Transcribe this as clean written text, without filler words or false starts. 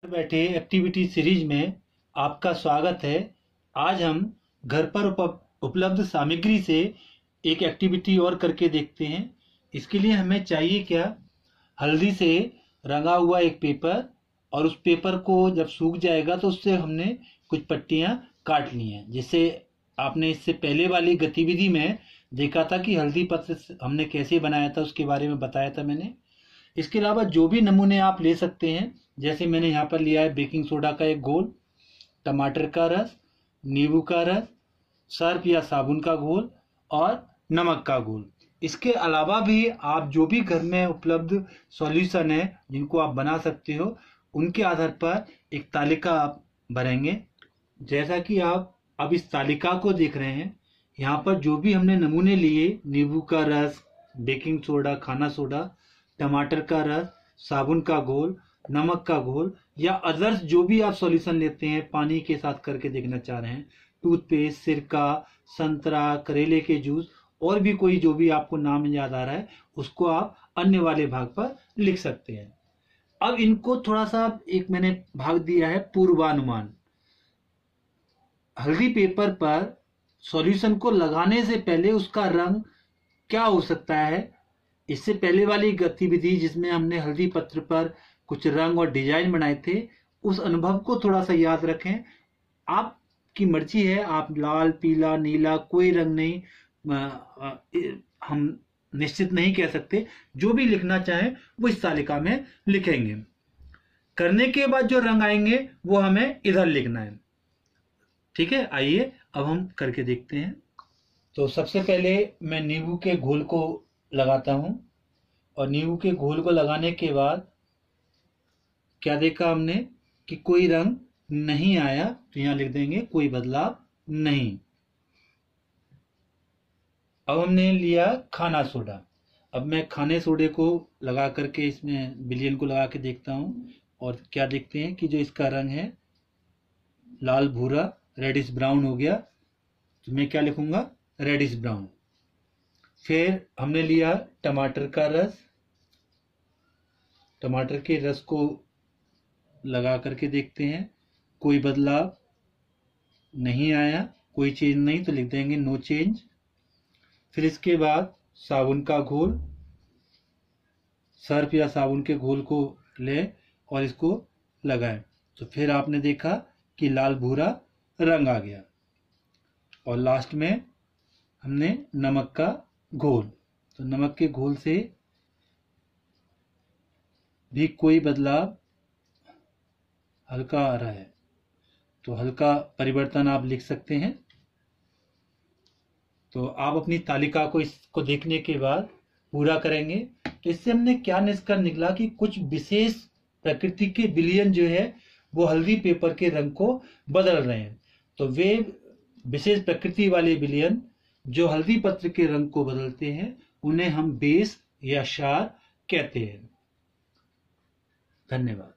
बैठे activity series में आपका स्वागत है। आज हम घर पर उपलब्ध सामग्री से एक एक्टिविटी और करके देखते हैं। इसके लिए हमें चाहिए क्या, हल्दी से रंगा हुआ एक पेपर, और उस पेपर को जब सूख जाएगा तो उससे हमने कुछ पट्टियां काट ली हैं। जिससे आपने इससे पहले वाली गतिविधि में देखा था कि हल्दी पत्र हमने कैसे बनाया था, उसके बारे में बताया था मैंने। इसके अलावा जो भी नमूने आप ले सकते हैं, जैसे मैंने यहाँ पर लिया है बेकिंग सोडा का एक घोल, टमाटर का रस, नींबू का रस, सर्फ या साबुन का घोल और नमक का घोल। इसके अलावा भी आप जो भी घर में उपलब्ध सॉल्यूशन है जिनको आप बना सकते हो, उनके आधार पर एक तालिका आप भरेंगे। जैसा कि आप अब इस तालिका को देख रहे हैं, यहाँ पर जो भी हमने नमूने लिए, नींबू का रस, बेकिंग सोडा, खाना सोडा, टमाटर का रस, साबुन का घोल, नमक का घोल, या अदर्स जो भी आप सॉल्यूशन लेते हैं, पानी के साथ करके देखना चाह रहे हैं, टूथपेस्ट, सिरका, संतरा, करेले के जूस, और भी कोई जो भी आपको नाम याद आ रहा है उसको आप अन्य वाले भाग पर लिख सकते हैं। अब इनको थोड़ा सा एक मैंने भाग दिया है पूर्वानुमान। हल्दी पेपर पर सॉल्यूशन को लगाने से पहले उसका रंग क्या हो सकता है, इससे पहले वाली गतिविधि जिसमें हमने हल्दी पत्र पर कुछ रंग और डिजाइन बनाए थे, उस अनुभव को थोड़ा सा याद रखें। आपकी मर्जी है, आप लाल, पीला, नीला, कोई रंग नहीं, हम निश्चित नहीं कह सकते। जो भी लिखना चाहें वो इस तालिका में लिखेंगे। करने के बाद जो रंग आएंगे वो हमें इधर लिखना है। ठीक है, आइए अब हम करके देखते हैं। तो सबसे पहले मैं नींबू के घोल को लगाता हूं, और नींबू के घोल को लगाने के बाद क्या देखा हमने कि कोई रंग नहीं आया, तो यहां लिख देंगे कोई बदलाव नहीं। अब हमने लिया खाना सोडा। अब मैं खाने सोडे को लगा करके इसमें विलयन को लगा के देखता हूं, और क्या देखते हैं कि जो इसका रंग है लाल भूरा रेडिश ब्राउन हो गया। तो मैं क्या लिखूंगा, रेडिश ब्राउन। फिर हमने लिया टमाटर का रस। टमाटर के रस को लगा करके देखते हैं, कोई बदलाव नहीं आया, कोई चेंज नहीं, तो लिख देंगे नो चेंज। फिर इसके बाद साबुन का घोल, सर्फ या साबुन के घोल को लें और इसको लगाएं। तो फिर आपने देखा कि लाल भूरा रंग आ गया। और लास्ट में हमने नमक का घोल, तो नमक के घोल से भी कोई बदलाव हल्का आ रहा है, तो हल्का परिवर्तन आप लिख सकते हैं। तो आप अपनी तालिका को इसको देखने के बाद पूरा करेंगे। तो इससे हमने क्या निष्कर्ष निकला कि कुछ विशेष प्रकृति के विलयन जो है वो हल्दी पेपर के रंग को बदल रहे हैं। तो वे विशेष प्रकृति वाले विलयन जो हल्दी पत्र के रंग को बदलते हैं, उन्हें हम बेस या क्षार कहते हैं। धन्यवाद।